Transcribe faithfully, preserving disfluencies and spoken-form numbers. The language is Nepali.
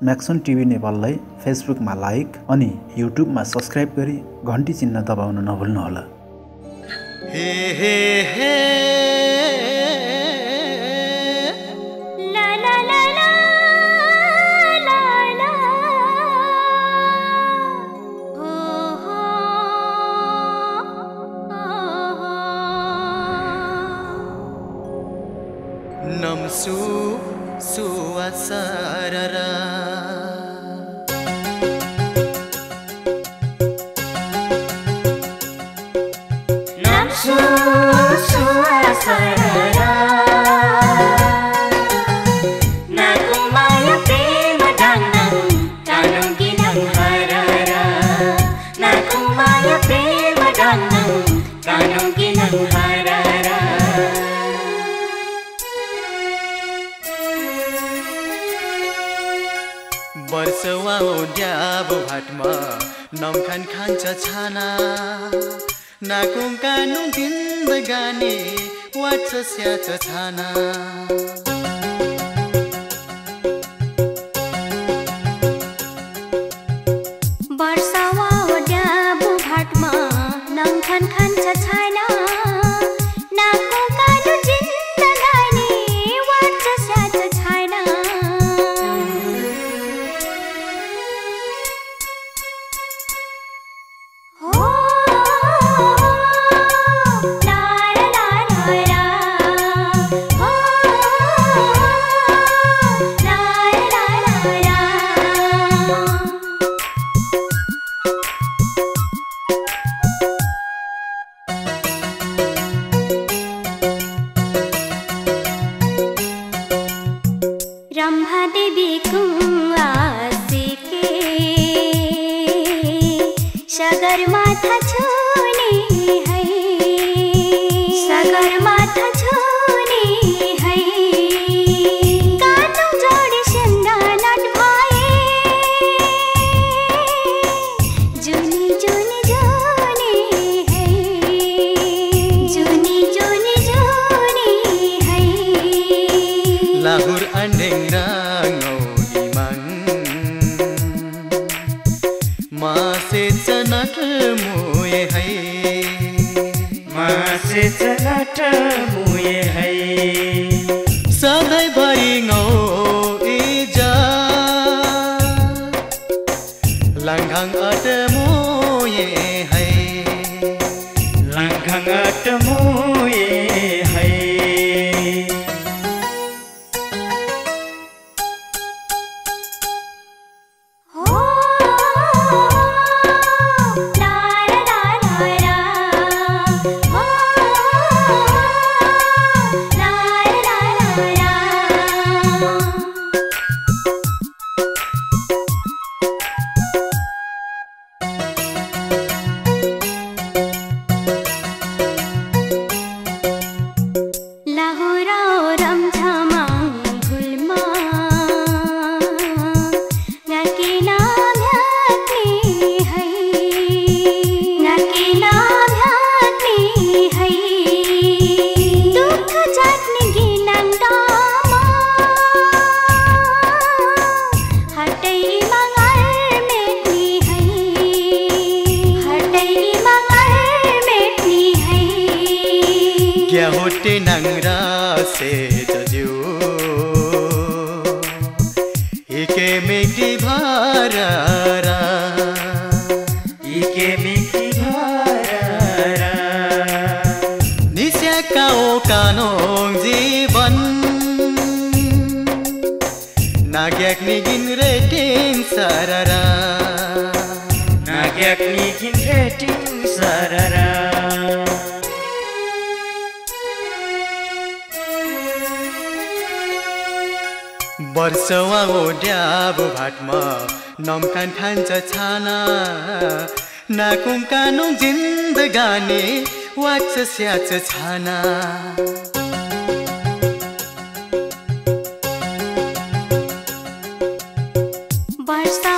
म्याक्सन टिभी नेपाललाई फेसबुकमा लाइक अनि युट्युबमा सब्स्क्राइब गरी घण्टी चिन्ह दबाउन नभुल्नुहोला। हे हे हे ला ला ला ला ला ला हो हो नमसु सुवासररा नमसु सुवासररा नाकुमाया प्रेम डांगनां कानुं गिनां हररा नाकुमाया प्रेम डांगनां कानुं गिनां हररा वर्षवा ओड्याब भाटमा नमखान खान्छ छाना नाकुम कानुं जिन्दगानी वाच स्याच छाना वर्षवा ओड्याब भाटमा नमखान खान्छ छाना नाकुम कानुं जिन्दगानी वाच स्याच छाना रंभा देवी कुआसिके सगरमाथा छुने है सगरमाथा छुने है कानुं जोडी सिंगानट भए जुनी जुनी जुनी है जुनी जुनी जुनी है लाहुर अंडेंग्रांगौ इमां मासे चनट मुए है मासे चनट मुए है सधैँ भरिङौ इजा लांघाङ अट मुए है लांघाङ अट मुए है क्या होटे नंगरा से जजू इके मेकी भारारा इके मेकी भारारा निस्या काओ कानों जीवन नाग्याक निगिन रेटिंग सारारा नाग्याक निगिन रेटिंग सारारा वर्षवा ओड्याब भाटमा नमखान खान्छ छाना नाकुम कानुं जिन्दगानी वाच स्याच छाना वर्षा